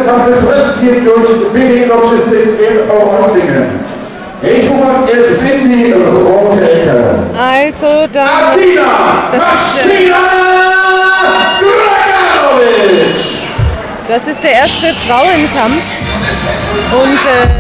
nächste Kampf wird präsentiert durch BD Logistics in Reutlingen. Ich rufe als erstes in die rote Ecke. Also da... Adina Maschina Draganovic! Das ist der erste Frauenkampf. Und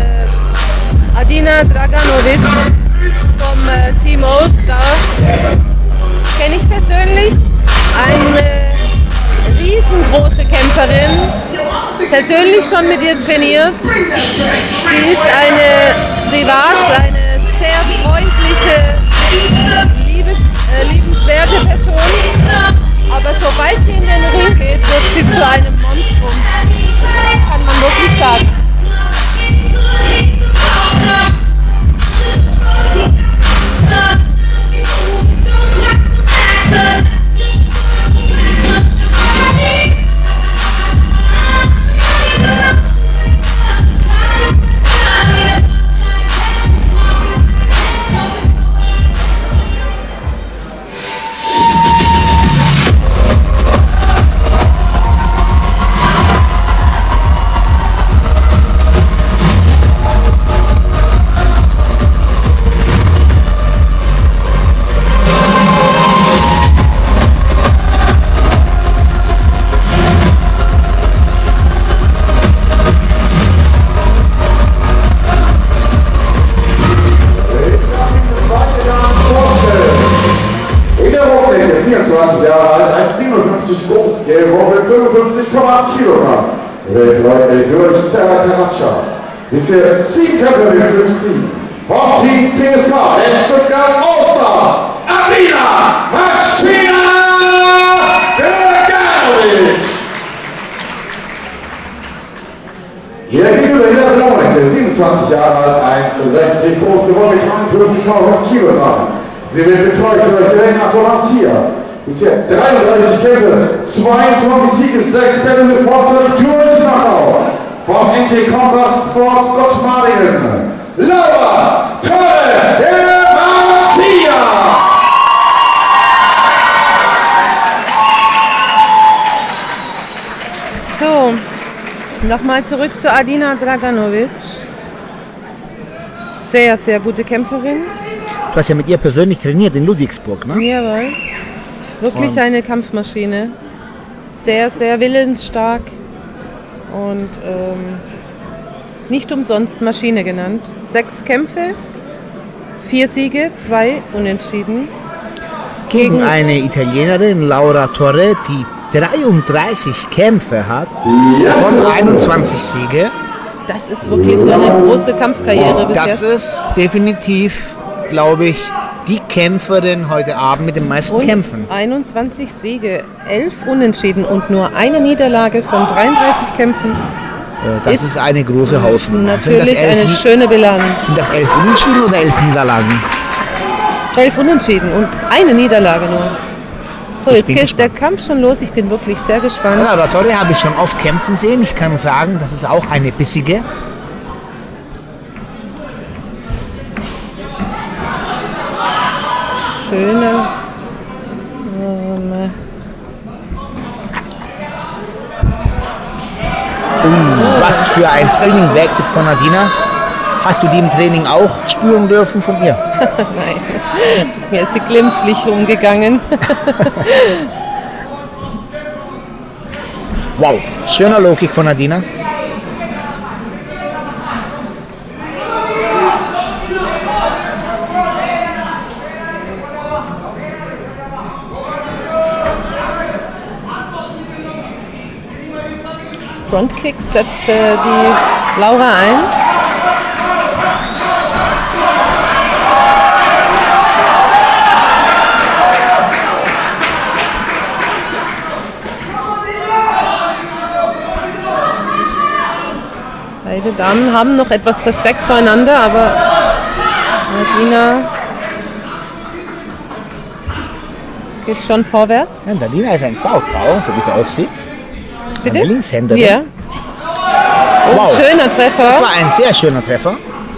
Adina Draganovic vom Team Old Stars kenne ich persönlich. Eine riesengroße Kämpferin. Persönlich schon mit ihr trainiert. Sie ist privat eine sehr freundliche, liebenswerte Person. Aber sobald sie in den Ring geht, wird sie zu einem Monstrum. Kann man wirklich sagen. Groß, gewogen 55,8 Kilogramm. Leute durch Sarah Karacha. Bisher 7 Kämpfer mit 5 Siegen. Vom Team CSK in Stuttgart Allstars. Adina Maschina Draganovic. Ihr Gegenüber in der blauen Ecke, 27 Jahre alt, 1,60 groß, gewogen mit 51,5 Kilogramm. Sie wird betreut durch Renato Mancia. Bisher 33 Kämpfe, 22 Siege, 6 Kämpfe vorzeitig durch Knockout. Vom NT Combat Sports Gottmaringen, Laura Torre de Mancia. So, nochmal zurück zu Adina Draganovic. Sehr, sehr gute Kämpferin. Du hast ja mit ihr persönlich trainiert in Ludwigsburg, ne? Jawohl. Wirklich eine Kampfmaschine. Sehr, sehr willensstark und nicht umsonst Maschine genannt. 6 Kämpfe, 4 Siege, 2 Unentschieden. Gegen eine Italienerin, Laura Torre, die 33 Kämpfe hat und 21 Siege. Das ist wirklich eine große Kampfkarriere bis jetzt. Das ist definitiv, glaube ich, die Kämpferin heute Abend mit den meisten Kämpfen. 21 Siege, 11 Unentschieden und nur eine Niederlage von 33 Kämpfen. Das ist eine große Hausnummer. Natürlich eine schöne Bilanz. Sind das 11 Unentschieden oder 11 Niederlagen? 11 Unentschieden und eine Niederlage nur. So, jetzt geht der Kampf schon los. Ich bin wirklich sehr gespannt. Ja, Torre habe ich schon oft kämpfen sehen. Ich kann sagen, das ist auch eine bissige. Schöne. Was für ein Spinning Backfist von Adina. Hast du die im Training auch spüren dürfen von ihr? Nein, mir ist sie glimpflich umgegangen. Wow, schöner Low-Kick von Adina. Frontkick setzte die Laura ein. Beide Damen haben noch etwas Respekt voreinander, aber Adina geht schon vorwärts. Ja, Adina ist ein Southpaw, so wie es aussieht. Bitte? Eine Linkshänderin. Ja. Und wow. Schöner Treffer. Das war ein sehr schöner Treffer.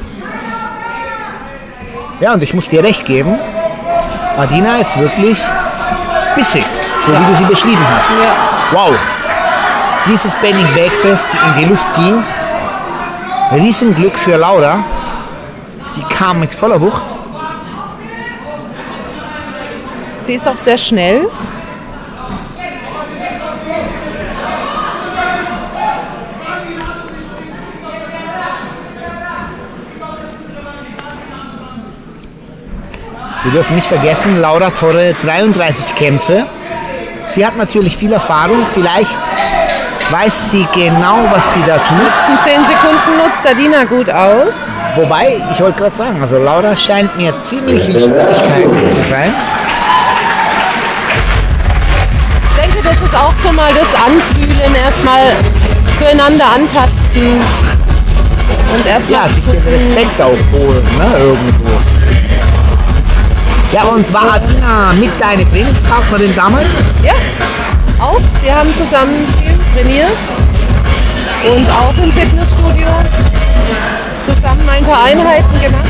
Ja, und ich muss dir recht geben, Adina ist wirklich bissig, so wie du sie beschrieben hast. Ja. Wow. dieses Bending Bergfest in die Luft ging. Riesenglück für Laura. Die kam mit voller Wucht. Sie ist auch sehr schnell. Wir dürfen nicht vergessen, Laura Torre, 33 Kämpfe. Sie hat natürlich viel Erfahrung. Vielleicht weiß sie genau, was sie da tut. In 10 Sekunden nutzt Adina gut aus. Wobei, ich wollte gerade sagen, also Laura scheint mir ziemlich in Schwierigkeiten zu sein. Ich denke, das ist auch so mal das Anfühlen, erstmal füreinander antasten. Und erstmal Ja, sich den Respekt auch holen, ne, irgendwo. Ja, und war Adina mit deiner Trainingspartnerin damals? Ja, auch. Wir haben zusammen viel trainiert und auch im Fitnessstudio zusammen ein paar Einheiten gemacht.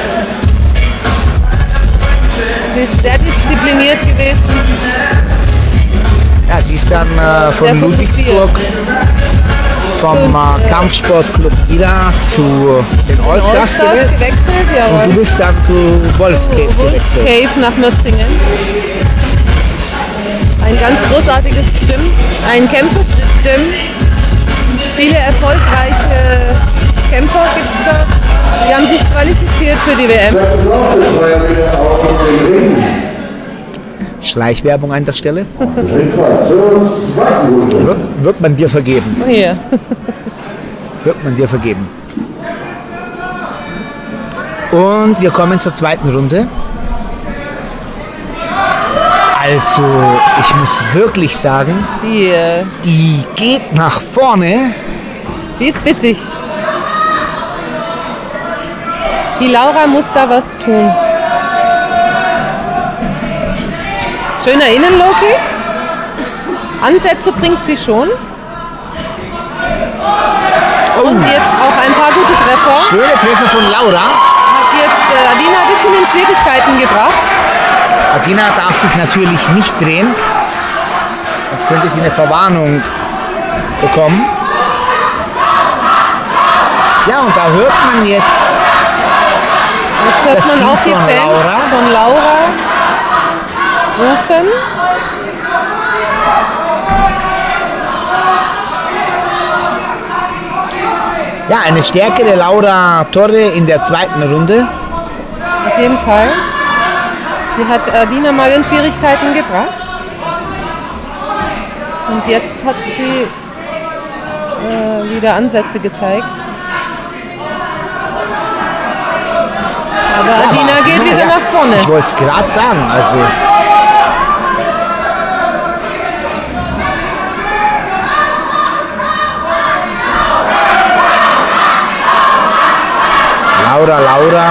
Sie ist sehr diszipliniert gewesen. Ja, sie ist dann Sehr von Ludwigsburg, vom Kampfsportclub Ida zu den Allstars gewechselt. Ja, Und du bist dann zu Wolfscave gewechselt. Wolfscave nach Mörzingen. Ein ganz großartiges Gym, ein Kämpfer-Gym. Viele erfolgreiche Kämpfer gibt es dort. Die haben sich qualifiziert für die WM. Schleichwerbung an der Stelle. Zur zweiten Runde. Wird man dir vergeben. Hier. Wird man dir vergeben. Und wir kommen zur zweiten Runde. Also, ich muss wirklich sagen, die geht nach vorne. Die ist bissig. Die Laura muss da was tun. Schöner Innenlow-Kick. Ansätze bringt sie schon. Und jetzt auch ein paar gute Treffer. Schöne Treffer von Laura. Hat jetzt Adina ein bisschen in Schwierigkeiten gebracht. Adina darf sich natürlich nicht drehen. Sonst könnte sie eine Verwarnung bekommen. Ja, und da hört man jetzt Jetzt das hört man Team auch die von Fans Laura. von Laura rufen. Ja, eine stärkere Laura Torre in der zweiten Runde. Auf jeden Fall. Die hat Adina mal in Schwierigkeiten gebracht. Und jetzt hat sie wieder Ansätze gezeigt. Aber Adina geht wieder nach vorne. Ich wollte es gerade sagen. Also Laura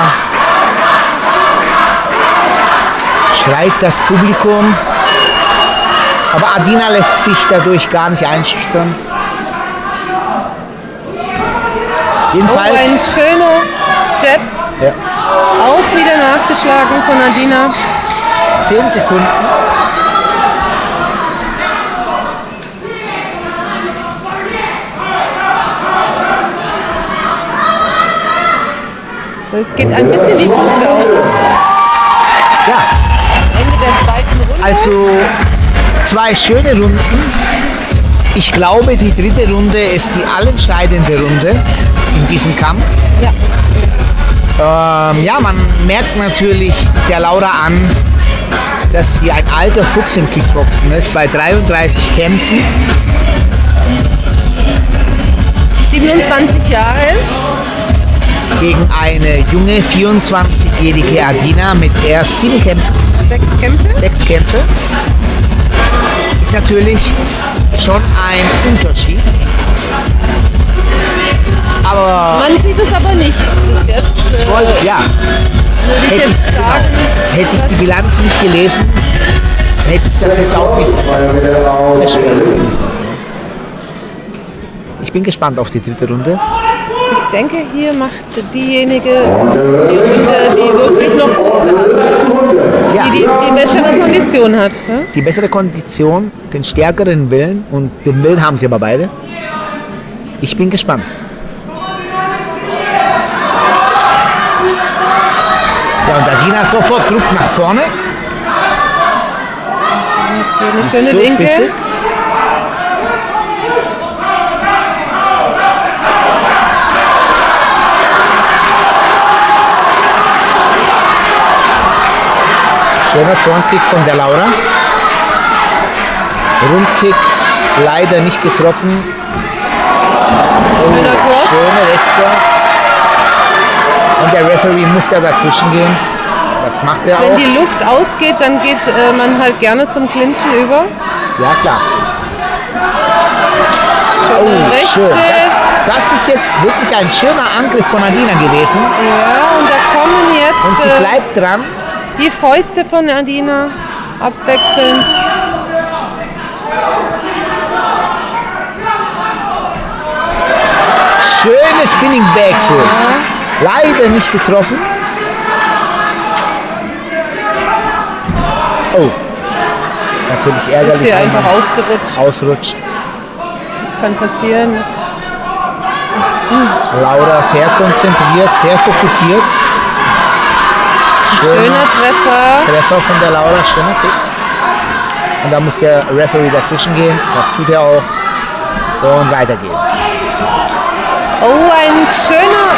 schreit das Publikum. Aber Adina lässt sich dadurch gar nicht einschüchtern. Jedenfalls. Oh, ein schöner Jab. Ja. Auch wieder nachgeschlagen von Adina. 10 Sekunden. So, jetzt geht ein bisschen die Puste aus. Ja, Ende der zweiten Runde. also 2 schöne Runden. Ich glaube, die dritte Runde ist die allentscheidende Runde in diesem Kampf. Ja. Ja, man merkt natürlich der Laura an, dass sie ein alter Fuchs im Kickboxen ist, bei 33 Kämpfen. 27 Jahre. Gegen eine junge 24-jährige Adina mit erst 7 Kämpfen. 6 Kämpfe. 6 Kämpfe. Ist natürlich schon ein Unterschied. Aber Man sieht es aber nicht bis jetzt. ja, Würde ich hätte jetzt sagen. hätte ich die Bilanz nicht gelesen, hätte ich das jetzt auch nicht feststellen können. Ich bin gespannt auf die dritte Runde. Ich denke, hier macht diejenige die Runde, die wirklich noch Lust hat. Ja, Die bessere Kondition Kondition hat. Ne? Die bessere Kondition, den stärkeren Willen, und den Willen haben sie aber beide. Ich bin gespannt. Ja, und Adina sofort Druck nach vorne. Okay, eine schöne So Linke. bissig. Schöner Frontkick von der Laura. Rundkick leider nicht getroffen. Schöner Cross. Schöne Rechte. Und der Referee muss da dazwischen gehen. Das macht er Wenn auch. die Luft ausgeht, dann geht man halt gerne zum Clinchen über. Ja, klar. Schöne Rechte. Schön. Das ist jetzt wirklich ein schöner Angriff von Adina gewesen. Ja, und da kommen Und jetzt sie bleibt dran. die Fäuste von Adina abwechselnd. Schöne Spinning Backfoot. Leider nicht getroffen. Oh. Ist natürlich Ist ärgerlich, hier wenn einfach man ausgerutscht. ausrutscht. Das kann passieren. Laura sehr konzentriert, sehr fokussiert. Schöner Treffer. Treffer von der Laura, schöner Kick. Und da muss der Referee dazwischen gehen. Das tut er auch. Und weiter geht's. Oh, ein schöner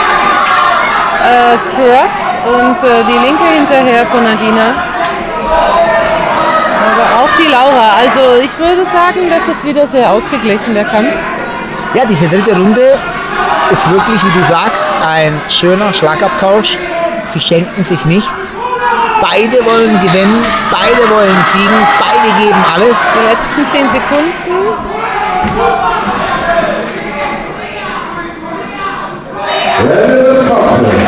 Cross und die Linke hinterher von Adina. Aber auch die Laura. Also ich würde sagen, das ist wieder sehr ausgeglichen, der Kampf. Ja, diese dritte Runde ist wirklich, wie du sagst, ein schöner Schlagabtausch. Sie schenken sich nichts. Beide wollen gewinnen, beide wollen siegen, beide geben alles. Die letzten 10 Sekunden. Ende des Kampfes.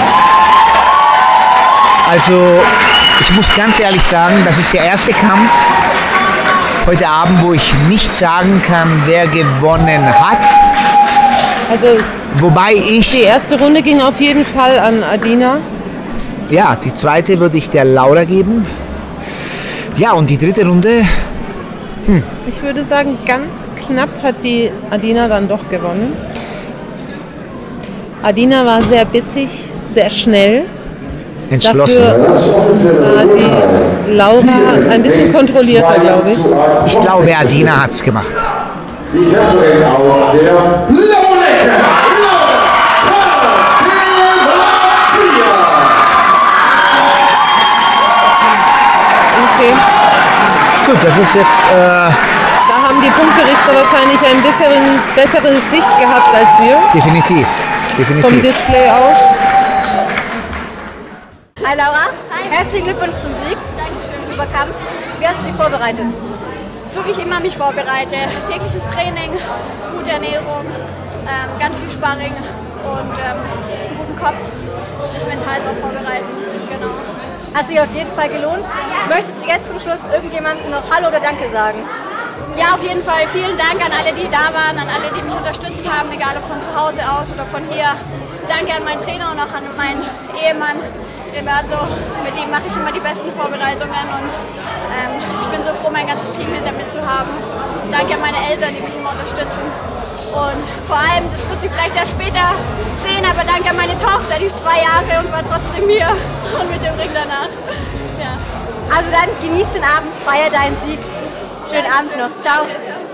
Also, ich muss ganz ehrlich sagen, das ist der erste Kampf heute Abend, wo ich nicht sagen kann, wer gewonnen hat. Also Wobei die ich, erste Runde ging auf jeden Fall an Adina. ja, die zweite würde ich der Laura geben. Ja, und die dritte Runde, Ich würde sagen, ganz knapp hat die Adina dann doch gewonnen. Adina war sehr bissig, sehr schnell. entschlossen. Dafür Das offizielle war die Urteil. Laura ein bisschen kontrollierter, glaube ich. Ich glaube, Adina hat es gemacht. Die Kämpferin aus der blauen Ecke, Laura Garcia. Okay. Gut, das ist jetzt, Da haben die Punkterichter wahrscheinlich ein bessere Sicht gehabt als wir definitiv, vom definitiv. Display aus. Hi Laura, herzlichen Glückwunsch zum Sieg. Dankeschön. Super Kampf. Wie hast du dich vorbereitet? So wie ich immer mich vorbereite. Tägliches Training, gute Ernährung, ganz viel Sparring und einen guten Kopf, sich mental darauf vorbereiten. Genau. Hat sich auf jeden Fall gelohnt. Möchtest du jetzt zum Schluss irgendjemandem noch Hallo oder Danke sagen? Ja, auf jeden Fall vielen Dank an alle, die da waren, an alle, die mich unterstützt haben, egal ob von zu Hause aus oder von hier. Danke an meinen Trainer und auch an meinen Ehemann Renato. Mit dem mache ich immer die besten Vorbereitungen und ich bin so froh, mein ganzes Team hinter mir zu haben. Danke an meine Eltern, die mich immer unterstützen. Und vor allem, das wird sie vielleicht erst später sehen, aber danke an meine Tochter, die ist 2 Jahre und war trotzdem hier und mit dem Ring danach. Ja. Also dann genieß den Abend, feier deinen Sieg. Schönen Abend noch. Ciao.